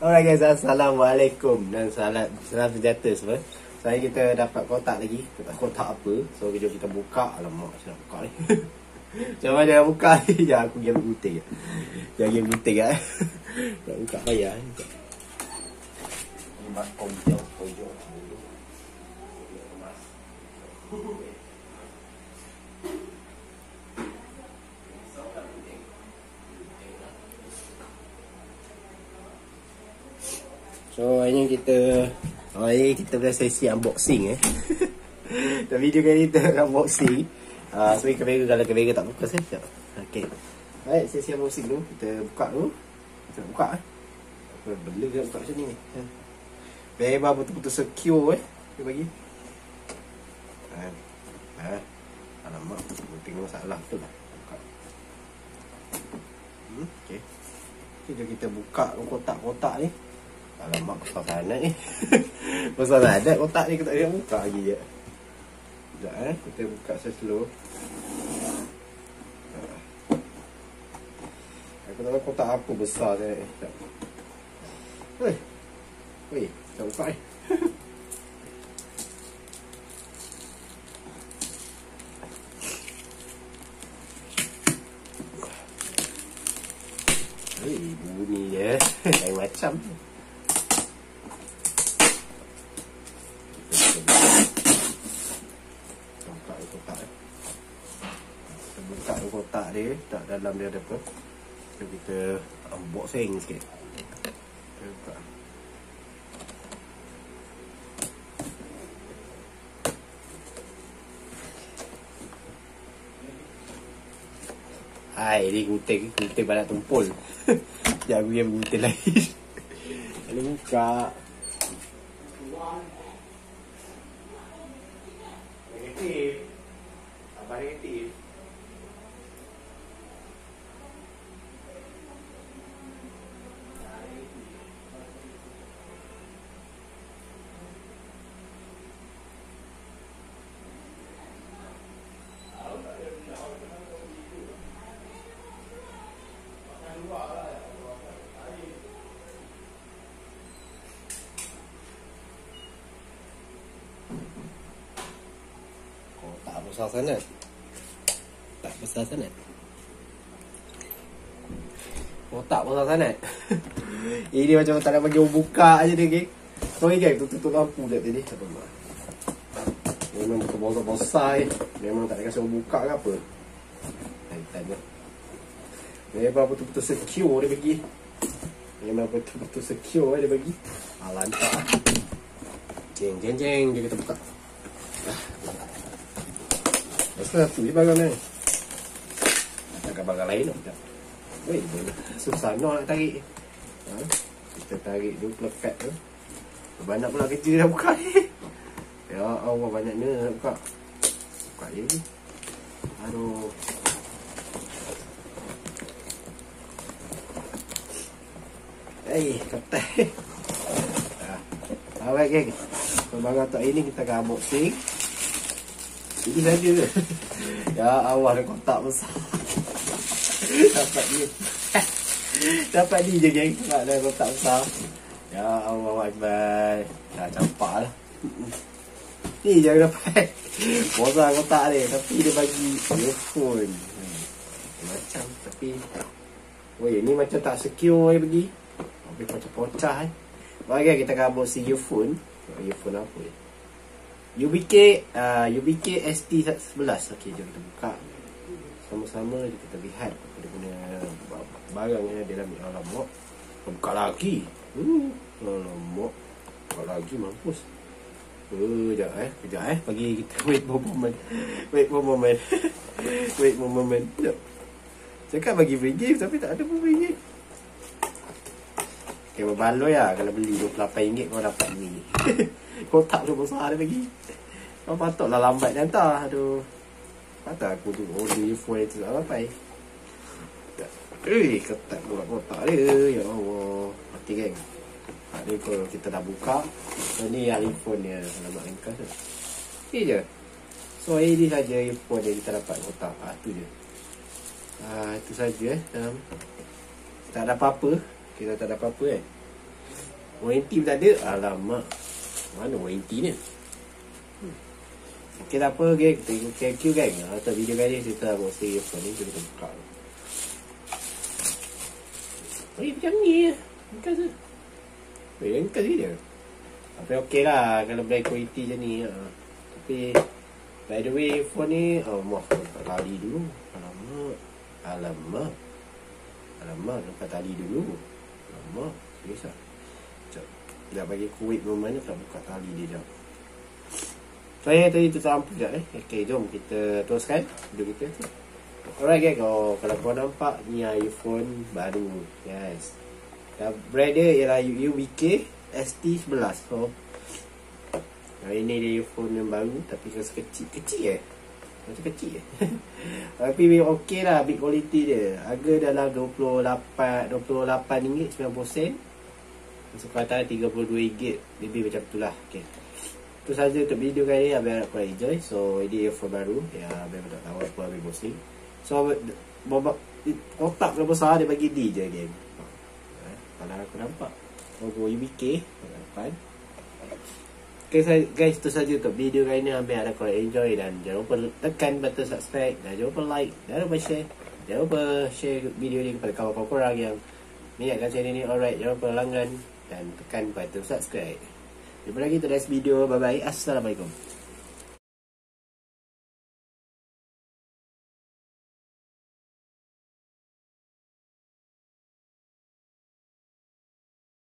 Alright guys, Assalamualaikum dan salam sejahtera semua. Saya kita dapat kotak lagi. Kotak apa? So jom kita buka. Alamak, saya nak buka ni. Macam mana nak buka ni? Jangan aku game gunting. Jangan game gunting kan. Nak buka payah. Ni mak pojok. So hari ni kita bukan sesi unboxing Dan video kali ni kita unboxing. Sebagai kamera, kalau kamera tak buka saya. Okay. Baik, sesi unboxing dulu. Kita buka dulu. Kita nak buka apa benda kita buka macam ni. Memang betul-betul secure dia bagi. Alamak, tengok masalah betul lah. Buka. Okay. Jom kita buka kotak-kotak ni. Alamak, besar sangat ni. Besar sangat kotak ni, kita tak boleh buka lagi je. Sekejap kita buka slow. Aku tak tahu kotak apa besar sangat. Weh, kita buka ni. Bunyi dia lain macam. Buka kotak dia, tak dalam dia ada apa. Kita unboxing sikit. Kita buka. Hai, ni gunting banyak tumpul. Jangan aku yang gunting lain. Kita buka. Negatif. Apa negatif? Tak besar sangat. Tak besar sangat. Kotak besar sangat. Ini macam tak nak bagi orang buka je dia, geng. Sorry guys, tutup lampu kat tadi. Memang betul besar. Memang tak nak kasi orang buka ke apa. Tanya. Memang betul-betul secure dia bagi. Memang betul-betul secure dia bagi. Lantak. Jeng. Jom kita buka. Pasal satu je barang ni. Takkan barang lain tak? Weh, boleh. Susah nak tarik. Kita tarik dulu plekat tu. Banyak pula kerja dah buka ni. Ya Allah, banyaknya nak buka. Buka je ni. Aduh. Ketat. Alright geng. Barang tak ini kita akan unboxing. Ini saja ke? Ya Allah, ada kotak besar. Dapat ni je geng. Tak ada kotak besar. Ya Allah Akbar. Dah campak lah. Ni je aku dapat. Besar kotak ni. Tapi dia bagi earphone. Macam tapi weh, ni macam tak secure dia bagi. Habis macam pocah Bagai kita akan unboxing earphone. Earphone apa ni? UBK ST11. Okey, jom kita buka. Sama-sama kita lihat dia punya barang yang ada dalam alamak. Buka lagi. Alamak. Buka lagi mampus. Kejap bagi kita wait moment. Wait moment. Jom. Cakap bagi free gift tapi tak ada pun free gift. Okay, berbaloi lah. Kalau beli RM28 kau dapat ni. Kotak tu besar dia bagi. Kau patutlah lambat dia hantar. Aduh. Patut aku tu order earphone tu tak sampai. Ketat pula kotak dia. Ya Allah. Mati geng. Ni kalau kita dah buka. Ni earphone dia. Alamak ringkas tu. Okay je. So ini saja earphone yang kita dapat kotak. Tu je. Itu saja. Tak ada apa-apa. Kita tak ada apa-apa Warranty pun tak ada. Alamak, mana warranty ni? Okey, tak apa, geng. Thank you, geng. Atau video kali ni cerita about earphone ni. Kita buka. Macam ni je. Ringkas je. Ringkas je. Tapi okey lah kalau black quality je ni. Tapi by the way, phone ni maaf, lepas tali dulu. Alamak, lepas tali dulu. Alamak, serius lah. Sekejap, dah bagi kuit moment ni, tak buka tali dia jap. Saya tadi tu sampai sekejap Okay, jom kita teruskan video kita. Alright guys, kalau korang nampak ni iPhone baru, yes. Brand dia ialah UBK ST11. So ini dia iPhone yang baru tapi rasa kecil macam kecil tapi okey lah, big quality dia. Harga dalam RM28.90. Masuk kata RM32 lebih macam tu lah. Okay, itu saja untuk video kali ni. Abang harap korang enjoy. So ini iPhone baru ya, abang tak tahu apa abang posting. So kotak berapa besar dia bagi D je game. Kalau aku nampak logo UBK depan. Okay guys, itu saja untuk video kali ni. Abang harap korang enjoy dan jangan lupa tekan button subscribe dan jangan lupa like, jangan lupa share. Jangan lupa share video ni kepada kawan-kawan korang yang minatkan channel ni. Alright, jangan lupa langgan dan tekan button subscribe. Jumpa lagi untuk next video. Bye bye. Assalamualaikum.